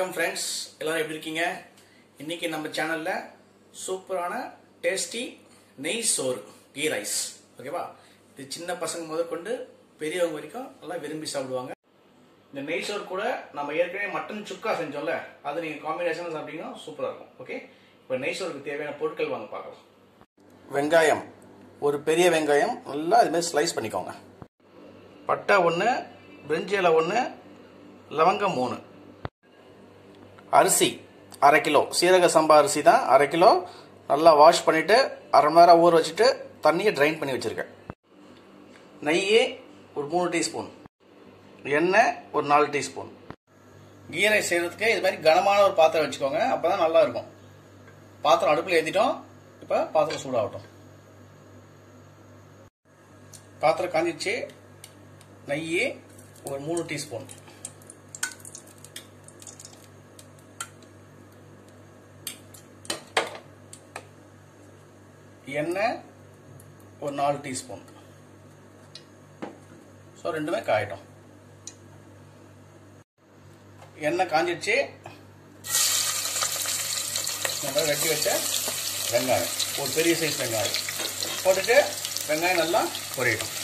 வணக்கம் ஃப்ரெண்ட்ஸ், எல்லாரும் எப்படி இருக்கீங்க? இன்னைக்கு நம்ம சேனல்ல சூப்பரான டேஸ்டி நெய் சோறு கீ ரைஸ். ஓகேவா? இது சின்ன பசங்க முதற்கொண்டு பெரியவங்க வரைக்கும் நல்லா விரும்பி சாப்பிடுவாங்க. இந்த நெய் சோறு கூட நம்ம ஏற்கனவே மட்டன் சுக்கா செஞ்சோம்ல, அது நீங்க காம்பினேஷன் சாப்பிட்டீங்கன்னா சூப்பரா இருக்கும். ஓகே, இப்போ நெய் சோறுக்கு தேவையான பொருட்கள் வாங்க பார்க்கலாம். வெங்காயம், ஒரு பெரிய வெங்காயம் நல்லா இது மாதிரி ஸ்லைஸ் பண்ணிக்கோங்க. பட்டை 1, பிரிஞ்சி இலை 1, லவங்கம் 3. அரிசி 1/2 கிலோ, சீரக சம்பா அரிசி தான் 1/2 கிலோ. நல்லா வாஷ் பண்ணிட்டு 1/2 மணி நேரம் ஊற வச்சுட்டு தண்ணியை ட்ரைன் பண்ணி வச்சிருக்கேன். நெய் ஒரு 3 டீஸ்பூன், எண்ணெய் ஒரு 4 டீஸ்பூன். கீ ரைஸ் செய்யறதுக்கு இது மாதிரி கனமான ஒரு பாத்திரம் வச்சுக்கோங்க, அப்பதான் நல்லா இருக்கும். பாத்திரம் அடுப்பில் ஏற்றிட்டோம். இப்போ பாத்திரம் சூடாகட்டும். பாத்திரம் காஞ்சிச்சு. நெய் ஒரு 3 டீஸ்பூன், எண்ணெய் ஒரு 4 டீஸ்பூன். ஸோ ரெண்டுமே காயட்டும். எண்ணெய் காஞ்சிடுச்சு. நம்ம வெட்டி வச்ச வெங்காயம், ஒரு பெரிய சைஸ் வெங்காயம் போட்டுட்டு வெங்காயம் நல்லா பொரியட்டும்.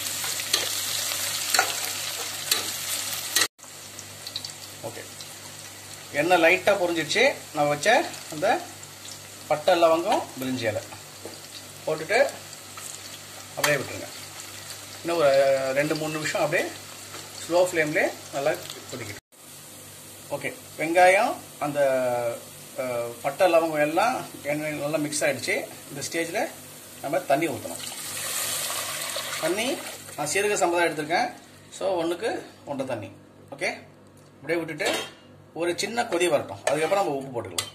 ஓகே, எண்ணெய் லைட்டாக பொரிஞ்சிடுச்சு. நான் வச்ச அந்த பட்டை லவங்கம் பிரிஞ்சி இலை போட்டுட்டு அப்படியே விட்டுருங்க. இன்னும் ஒரு 2-3 நிமிஷம் அப்படியே ஸ்லோ ஃப்ளேம்லேயே நல்லா கொதிக்கிட்டு. ஓகே, வெங்காயம் அந்த பட்டை லவங்கம் எல்லாம் எண்ணெய் நல்லா மிக்ஸ் ஆகிடுச்சு. இந்த ஸ்டேஜில் நம்ம தண்ணி ஊற்றணும். தண்ணி நான் சீரக சம்பா எடுத்திருக்கேன். ஸோ 1க்கு 1.5 தண்ணி. ஓகே, அப்படியே விட்டுட்டு ஒரு சின்ன கொதி வரட்டும். அதுக்கப்புறம் நம்ம உப்பு போட்டுக்கலாம்.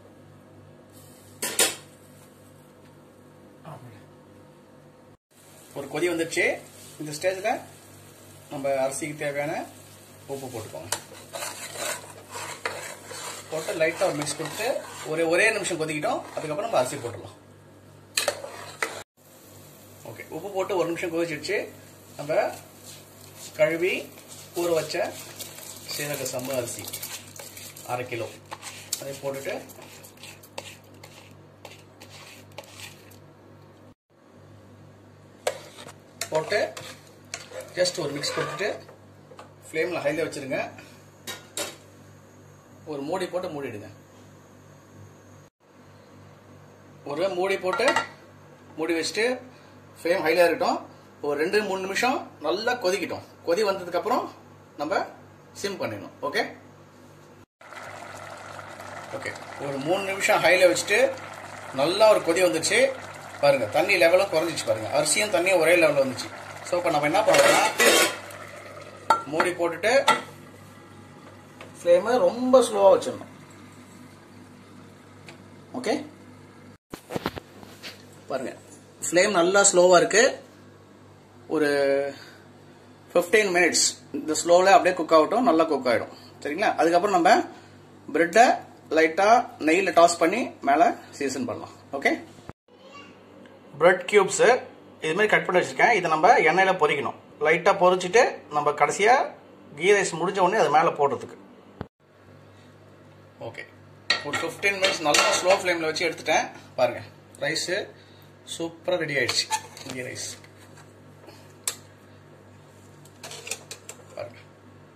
ஒரு கொதி வந்துடுச்சு. இந்த ஸ்டேஜில் நம்ம அரிசிக்கு தேவையான உப்பு போட்டுக்கோங்க. போட்டு லைட்டாக ஒரு மிக்ஸ் கொடுத்து ஒரே நிமிஷம் கொதிக்கிட்டோம். அதுக்கப்புறம் நம்ம அரிசி போட்டுடலாம். ஓகே, உப்பு போட்டு 1 நிமிஷம் கொதிச்சிடுச்சு. நம்ம கழுவி ஊற வச்ச சீரக சம்பா அரிசி 1/2 கிலோ அதை போட்டுட்டு ஜஸ்ட் ஒரு மிக்ஸ் கொடுத்துட்டு ஃப்ளேமில் ஹைல வச்சிருங்க. ஒரு மூடி போட்டு மூடிடுங்க. ஒரு மூடி போட்டு மூடி வச்சுட்டு ஃப்ளேம் ஹைல இருக்கட்டும். ஒரு 2-3 நிமிஷம் நல்லா கொதிக்கிட்டோம். கொதி வந்ததுக்கு அப்புறம் நம்ம சிம் பண்ணிடணும். ஓகே ஓகே, ஒரு 3 நிமிஷம் ஹைல வச்சுட்டு நல்லா ஒரு கொதி வந்துச்சு பாருங்க. தண்ணி லெவலும் குறைஞ்சிச்சு பாருங்க. அரிசியும் தண்ணியும் ஒரே லெவலில் வந்துச்சு. ஸோ இப்போ நம்ம என்ன பண்ணுறோம்னா மூடி போட்டுட்டு ஃப்ளேமை ரொம்ப ஸ்லோவாக வச்சிடணும். ஓகே, பாருங்க ஃப்ளேம் நல்லா ஸ்லோவாக இருக்கு. ஒரு 15 மினிட்ஸ் இந்த ஸ்லோவில் அப்படியே குக் ஆகட்டும். நல்லா குக் ஆகிடும். சரிங்களா? அதுக்கப்புறம் நம்ம பிரெட்டை லைட்டாக நெய்யில் டாஸ் பண்ணி மேலே சீசன் பண்ணலாம். ஓகே, பிரெட் கியூப்ஸு இது மாதிரி கட் பண்ணி வச்சுருக்கேன். இதை நம்ம எண்ணெயில் பொரிக்கணும். லைட்டாக பொரிச்சிட்டு நம்ம கடைசியாக கீ ரைஸ் முடிஞ்ச உடனே அது மேலே போடுறதுக்கு. ஓகே, ஒரு 15 மினிட்ஸ் நல்லா ஸ்லோ ஃப்ளேமில் வச்சு எடுத்துட்டேன். பாருங்கள், ரைஸு சூப்பராக ரெடி ஆயிடுச்சு. கீ ரைஸ் பாருங்கள்,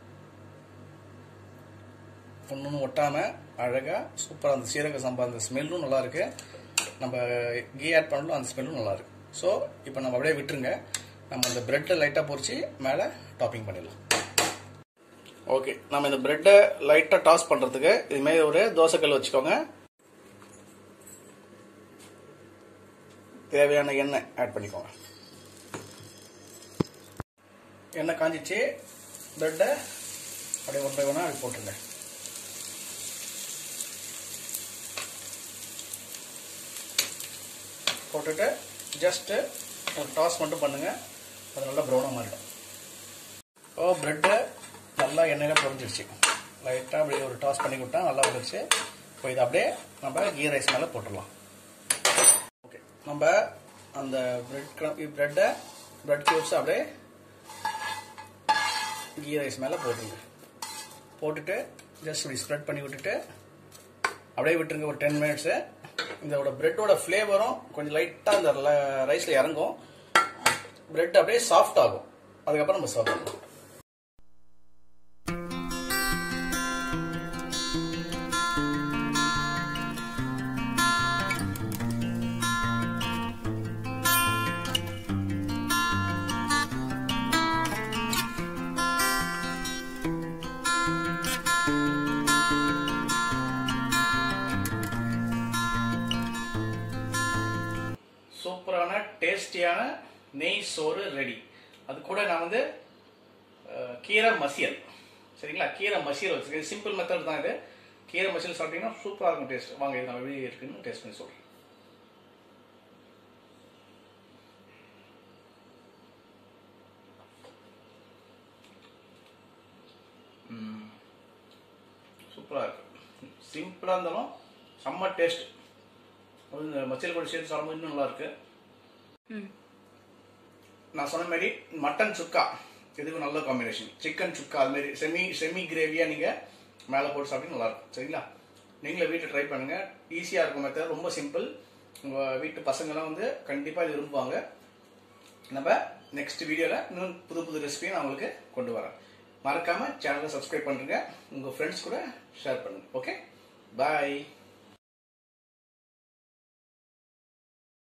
ஒன்றும் ஒட்டாமல் அழகாக சூப்பராக அந்த சீரக சம்பா அந்த ஸ்மெல்லும் நல்லா இருக்கு. நம்ம கீ ஆட் பண்ணலும் அந்த ஸ்மெல்லும் நல்லா இருக்கு. ஸோ இப்போ நம்ம அப்படியே விட்டுருங்க. நம்ம இந்த பிரெட்டை லைட்டாக பொரிச்சு மேலே டாப்பிங் பண்ணிடலாம். ஓகே, நம்ம இந்த பிரெட்டை லைட்டாக டாஸ் பண்ணுறதுக்கு இதுமாரி ஒரு தோசைக்கல் வச்சுக்கோங்க. தேவையான எண்ணெய் ஆட் பண்ணிக்கோங்க. எண்ணெய் காஞ்சிச்சு. பிரெட்டை அப்படியே 1 by 1 அப்படி போட்டுருங்க. போட்டுட்டு ஜஸ்ட்டு ஒரு டாஸ் மட்டும் பண்ணுங்க. அது நல்லா ப்ரௌனாக மாறிடும். பிரெட்டு நல்லா எண்ணெயில் பொரிஞ்சிருச்சு. லைட்டாக அப்படியே ஒரு டாஸ் பண்ணி விட்டா நல்லா வந்துருச்சு. இப்போ இதை அப்படியே நம்ம கீ ரைஸ் மேலே போட்டுடலாம். ஓகே, நம்ம அந்த பிரெட் கியூப்ஸ் அப்படியே கீ ரைஸ் மேலே போட்டுருங்க. போட்டுட்டு ஜஸ்ட் இப்படி ஸ்ப்ரெட் பண்ணி விட்டுட்டு அப்படியே விட்டுருங்க ஒரு 10 மினிட்ஸு. இதோட பிரெட்டோட ஃப்ளேவரும் கொஞ்சம் லைட்டாக அந்த ரைஸில் இறங்கும், பிரெட் அப்படியே சாஃப்ட் ஆகும். அதுக்கப்புறம் நம்ம சர்வ் பண்ணலாம். சூப்பரான டேஸ்டியான நெய் சோறு ரெடி. அது கூட நான் வந்து கீரை மசியல், சரிங்களா, கீரை மசியல் வச்சுருக்கேன். சிம்பிள் மெத்தட் தான் இது. கீரை மசியல் சாப்பிட்டீங்கன்னா சூப்பராக இருக்கும் டேஸ்ட். வாங்க இது நான் எப்படி இருக்குன்னு டேஸ்ட் பண்ணி சொல்கிறேன். சூப்பராக இருக்கு. சிம்பிளாக இருந்தாலும் செம்ம டேஸ்ட். மசியல் கூட சேர்த்து சாப்பிடும்போது இன்னும் நல்லா இருக்கு. நான் சொன்ன மாதிரி மட்டன் சுக்கா இதுக்கு நல்ல காம்பினேஷன். சிக்கன் சுக்கா அது மாதிரி செமி கிரேவியா நீங்க மேலே போட்டு சாப்பிட்டு நல்லா இருக்கும். சரிங்களா, நீங்களே வீட்டில் ட்ரை பண்ணுங்க. ஈஸியா இருக்கும் மெத்தட், ரொம்ப சிம்பிள். உங்க வீட்டு பசங்கெல்லாம் வந்து கண்டிப்பா இது விரும்புவாங்க. நம்ம நெக்ஸ்ட் வீடியோல இன்னும் புது ரெசிபியை நான் உங்களுக்கு கொண்டு வரேன். மறக்காம சேனலை சப்ஸ்கிரைப் பண்ணுங்க, உங்க ஃப்ரெண்ட்ஸ் கூட ஷேர் பண்ணுங்க. ஓகே, பாய்.